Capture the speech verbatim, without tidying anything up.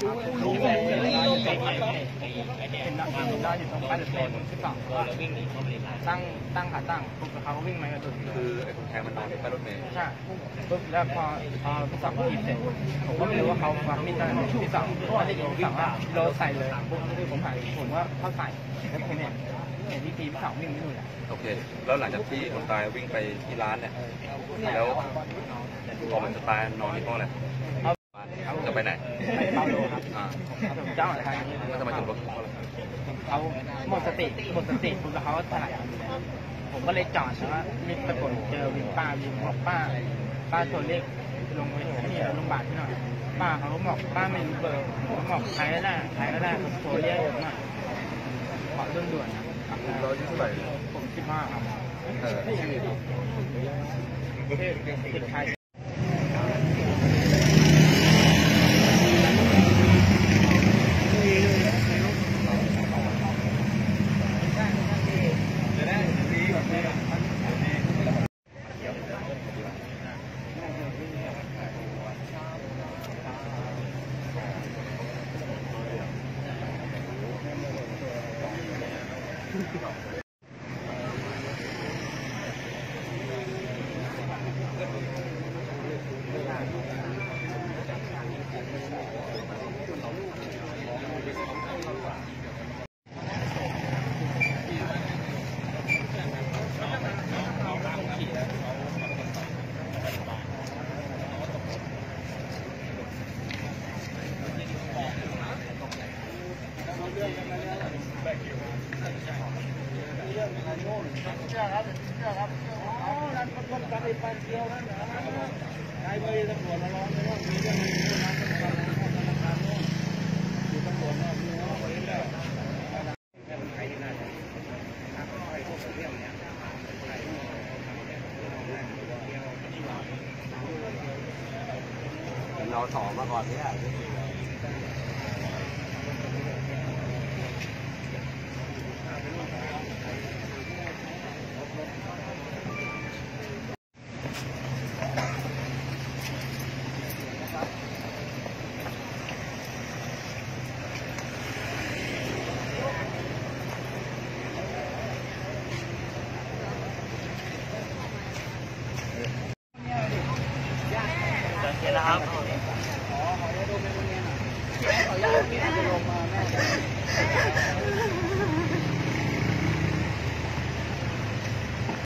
เป็นนักวิ่งได้อยู่ตรงป้ายรถเมล์ที่สองตั้งตั้งขาตั้งปุ๊บเขาก็วิ่งมากระโดดคือไอ้คนแทงมันนอนในป้ายรถเมล์ใช่ปุ๊บแล้วพอพอที่สองทีเสร็จผมก็ไม่รู้ว่าเขาวางมีดตั้งที่สองไม่ได้ยินที่สองว่าโลใส่เลยปุ๊บผมหายผมว่าเขาใส่แล้วผมเห็นเห็นที่ทีที่สองวิ่งไม่หยุดอ่ะโอเคแล้วหลังจากที่คนตายวิ่งไปที่ร้านเนี่ยแล้วพอมันจะตายนอนนี่เพราะอะไรจะไปไหนไปเป้าโลครับผมเจ้าอะไรครับแล้วทำไมถึงรถเขาหมดสติหมดสติคุณแล้วเขาถลายผมก็เลยจอดแล้วมีตะโกนเจอวินป้าวินบอกป้าป้าตัวเล็กลงไปที่โรงพยาบาลที่หน่อยป้าเขาบอกป้าไม่รู้เบอร์ผมบอกใครก็ได้ใครก็ได้ผมโทรเรียกผมหน่อยขอเรื่องด่วนเราอายุเท่าไหร่ผมสิบห้าครับเออติดใครเชื่อครับเชื่อครับอ๋อนั่นมันคนกันไอ้ปานเดียวนั่นนะนายเบย์ตำรวจมาล้อมเลยว่ามีเรื่องนี้คนนั้นคนนั้นธนาคารโน่นอยู่ตำรวจเนี่ยมีน้องคนนี้แล้วแม่คนไทยที่นั่นนะครับไอ้พวกเรื่องเนี้ยเราสอบมาก่อนเนี่ย